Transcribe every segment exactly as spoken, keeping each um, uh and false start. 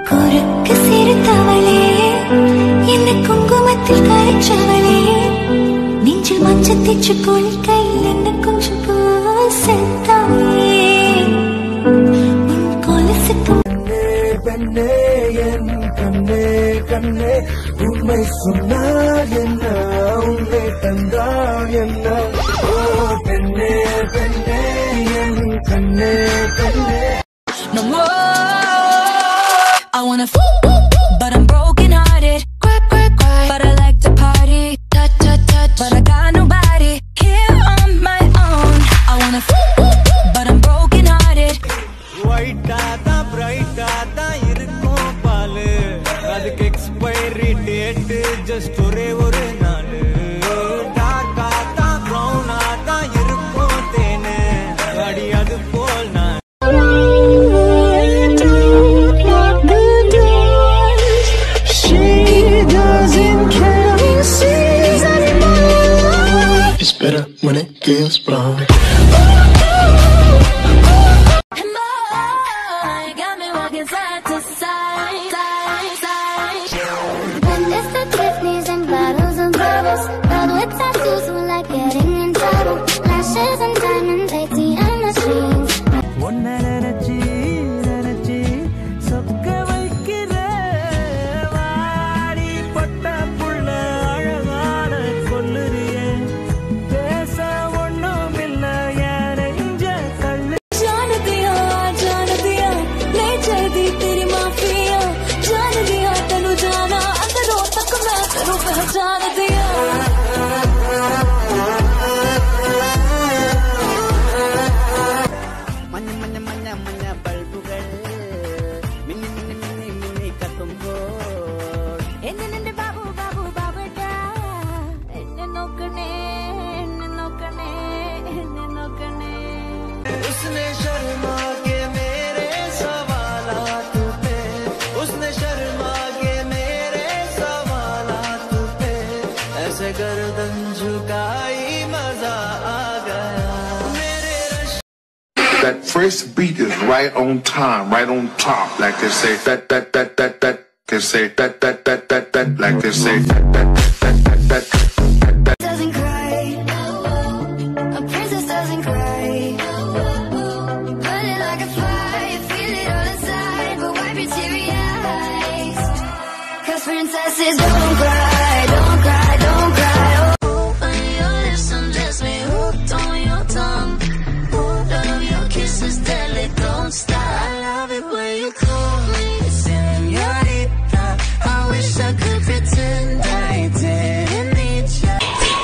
குறுக்கு சிரித்தவளே, என்ன குங்குமத்தில் கரைச்சவளே, நெஞ்சில் மஞ்சள் தேச்சு குளிக்கையில் என்ன கொஞ்சம் பூசத்தாயே, உன் கொலுசுக்கு கண்ணே என் கண்ணே கண்ணே உண்மை சொன்னார் என்ன உண்மை தந்தார் என்ன ஓ பெண்ணே பெண்ணே என் கண்ணே கண்ணே. No more. I wanna f but I'm broken hearted. Cry, cry, cry. But I like to party. Touch, touch, touch. But I got nobody here on my own. I wanna f but I'm broken hearted. White da bright da irukkum paalu adukku expiry date just ore oru nalu dark da brown da irukkum thene adi adu pol na. It's better when it feels wrong. Got me walking side to side, side, side. When it's the Tiffany's and bottles of bubbles, filled with tattoos who like getting in trouble. Lashes and diamonds, A T M machines. Onna nanachi nanachi sokka vaikire vaadi potta pulla alagana kolluriye pesa onnum illa yarenja kallu. जान दिया जान दिया ले जाती तेरी mafia, जान दिया तेनू जाना अंदरों तक मैं तेनू पहचान दिया. മഞ്ഞ മഞ്ഞ മഞ്ഞ മഞ്ഞ ബൾബുകൾ മിന്നി മിന്നി മിന്നി മിന്നി കത്തുമ്പോൾ എന്നെ നിന്റെ ബാബു ബാബു ബാബട്ടാ, എന്നെ നോക്കണേ എന്നെ നോക്കണേ എന്നെ നോക്കണേ. उसने शर्मा के मेरे सवालात पे उसने शर्मा के मेरे सवालात पे ऐसे गर्दन झुकाई मजा आ गया मेरे rush. That first beat is right on time, right on top, like they say that that that that that they say that that that that that like they say that that that that that that. Doesn't cry, a princess doesn't cry. Burning like a fire, feel it all inside, but wipe your teary eyes. 'Cause princesses don't cry, don't cry, don't cry. Open your lips and bless me, hooked on your tongue. All of your kisses deadly, don't stop. I love it when you call me señorita. I wish I could pretend I didn't need you.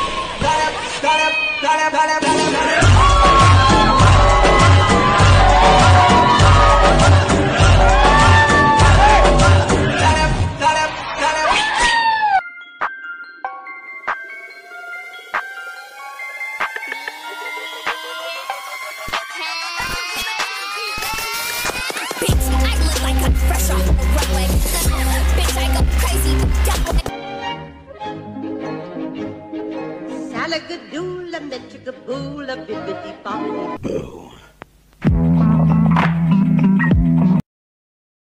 Bitch, I look like I'm fresh off the runway. Bitch, I go crazy. Salagadool and the chickabool, a bibbidi bobbidi.